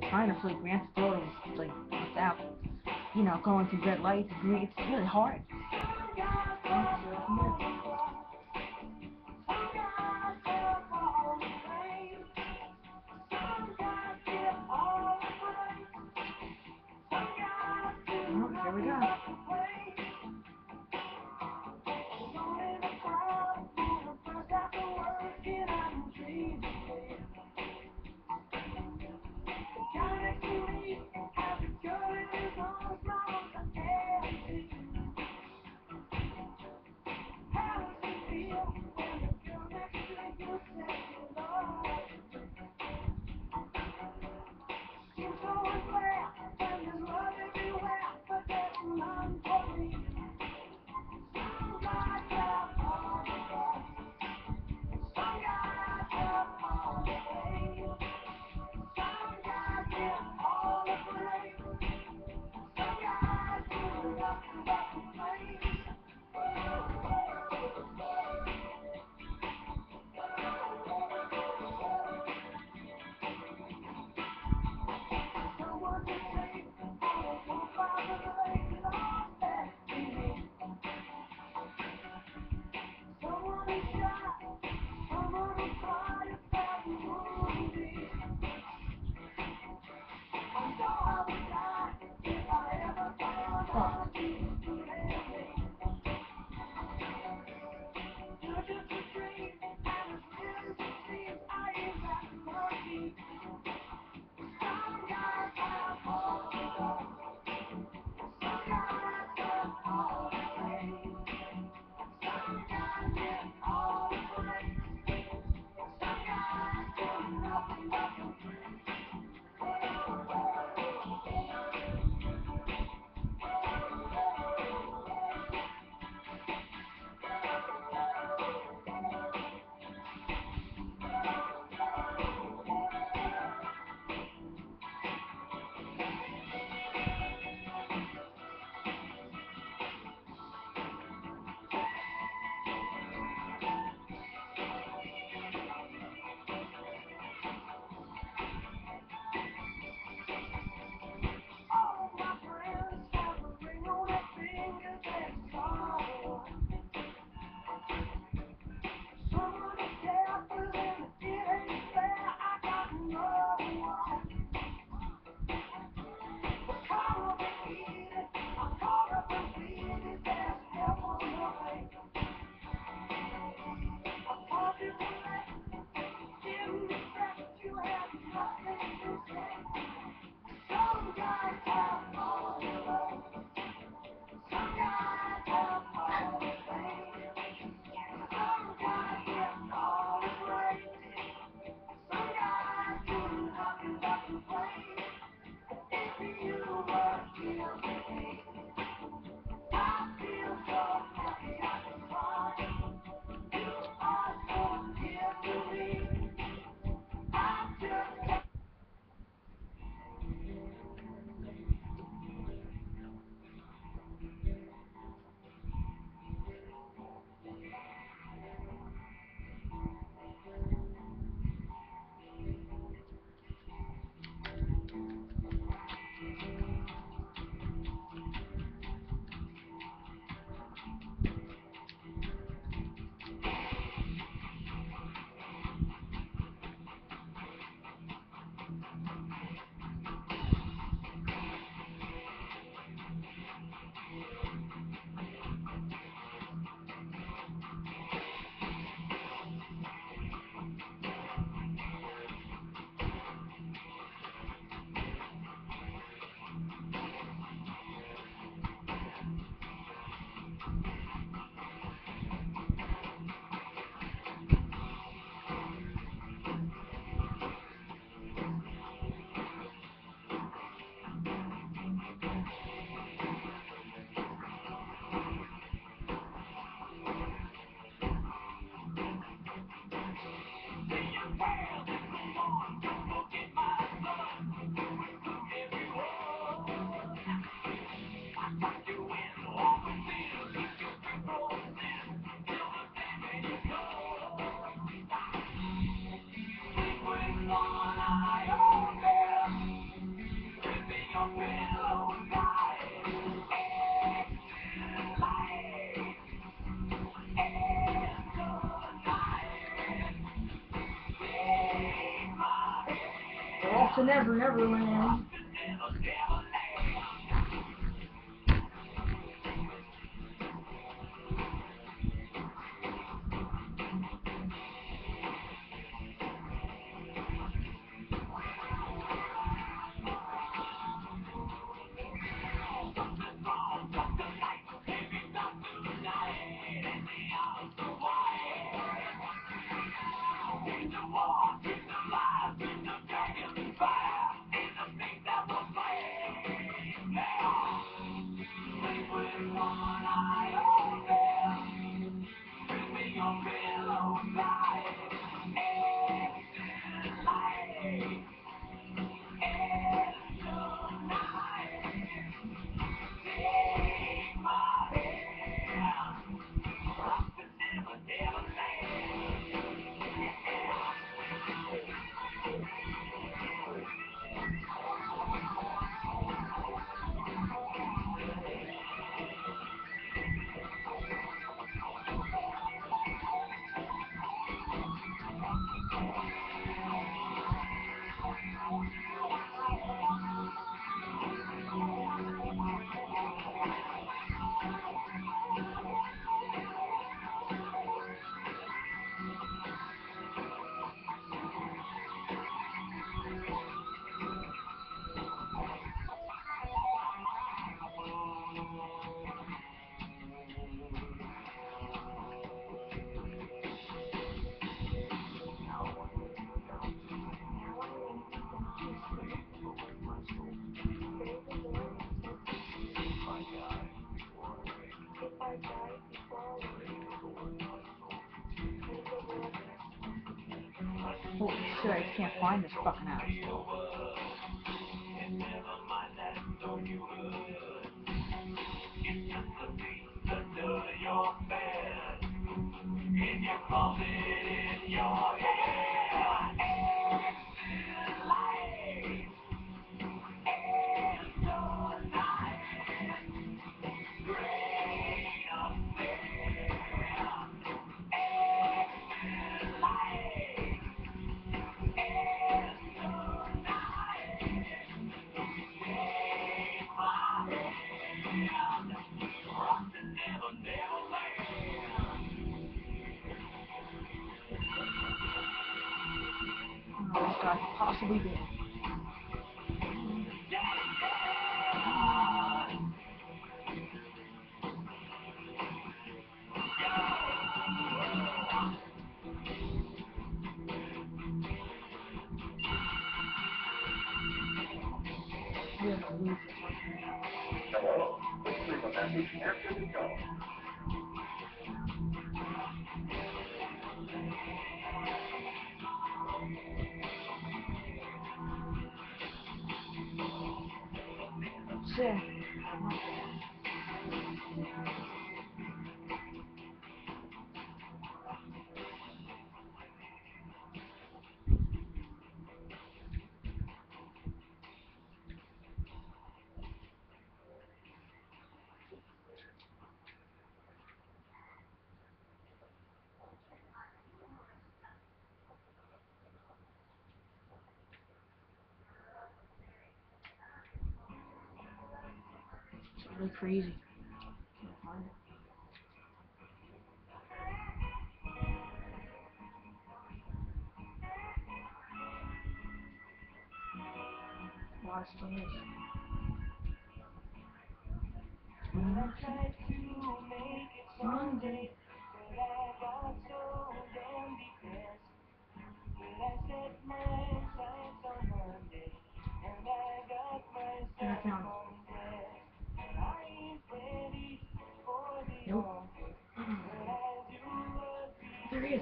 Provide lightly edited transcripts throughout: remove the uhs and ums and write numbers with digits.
trying to flip Grant's daughter like without, going through red lights, green. It's really hard. Oh, here we go. Off to Never Never Land. Holy shit, I can't find this fucking house. Oh, this guy possibly did. Hello, please leave a message after the tone. Shit. It's really crazy. Can't find it. Watch this. When I tried to make it Sunday, but I got so damn depressed. But I set my sights on Monday, and I got myself undressed. I ain't ready for the office, but I do what there he is.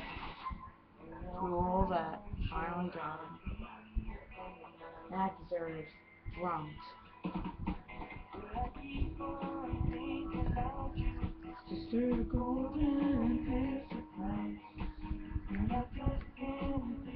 Cool, that finally got him. That deserves drums. It's just a golden piece of price, and I just can't